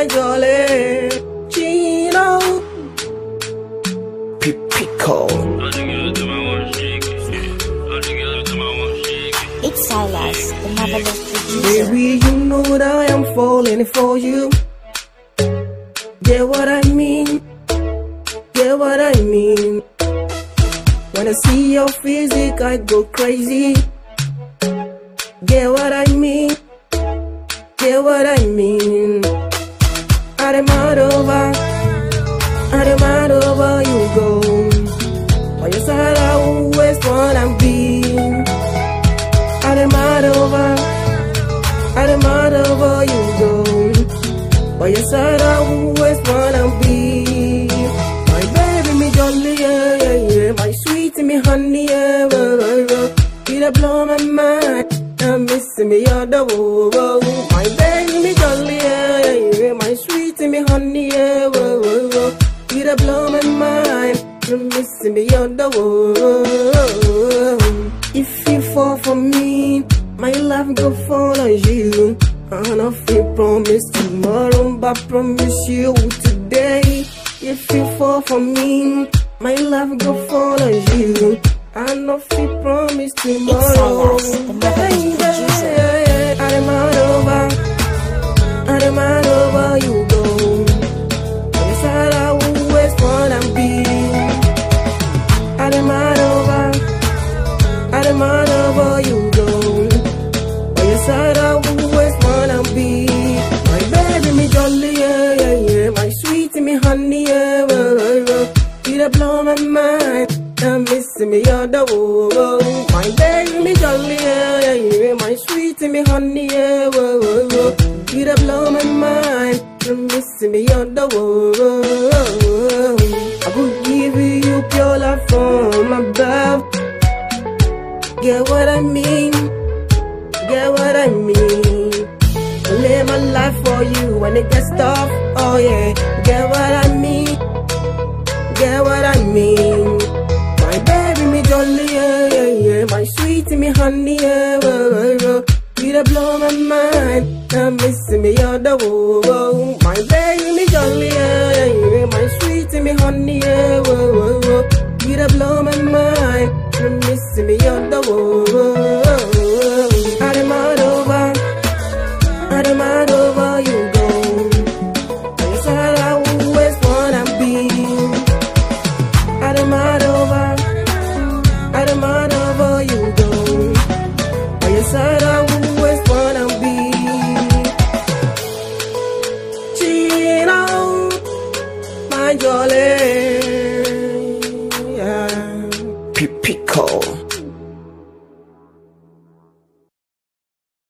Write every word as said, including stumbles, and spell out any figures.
my jolly Chino Pico. It's Silas, the marvelous producer. Baby, you know that I am falling for you. Get what I mean? Get what I mean? When I see your physique, I go crazy. Get what I mean? Get what I mean? I'm out over, I'm out over you go. On your side, I always wanna be. I'm out over, I'm out over you go. On your side, I always wanna be. My baby, me jolly, yeah, yeah, yeah. My sweet, me honey, yeah, yeah, yeah. You blow my mind. I'm missing me all the world. My baby, me jolly, yeah, yeah, yeah. My sweet, me honey, yeah, whoa, whoa, whoa. You da blow my mind. I'm missing me all the world. If you fall for me, my love go follow you. And if you promise tomorrow, but promise you today. If you fall for me, my love go follow you. I know if you promise tomorrow. It's Silas, the marvelous producer. I'm out over, I'm out over you go. Yes, I always wanna be. I'm out over, I'm out over you go. Yes, I always wanna be. My baby, me jolly, yeah, yeah, yeah. My sweet, me honey, yeah, yeah, yeah. You da blow my mind. I'm missing me all the world. My baby, me jolly, yeah, yeah, yeah. My sweet, me honey, yeah, whoa, whoa, whoa. You da blow my mind. I'm missing me all the world. I will give you pure love from above. Get what I mean? Get what I mean? I live my life for you when it gets tough. Oh yeah, get what I mean? Get what I mean? My baby, me jolly, yeah, yeah, yeah. My sweet, me honey, yeah, whoa, whoa, whoa. You da blow my mind. I'm missing me all the world. My baby, me jolly, yeah, yeah, yeah. My sweet, me honey, yeah, whoa, whoa, whoa. You da blow my mind. I'm missing me all the world. I'm out over, I'm out over you go. Yes, I always wanna be. I'm out over, I'm out over you go. Yes, I always wanna be. Chino, my jolly, yeah. Pico.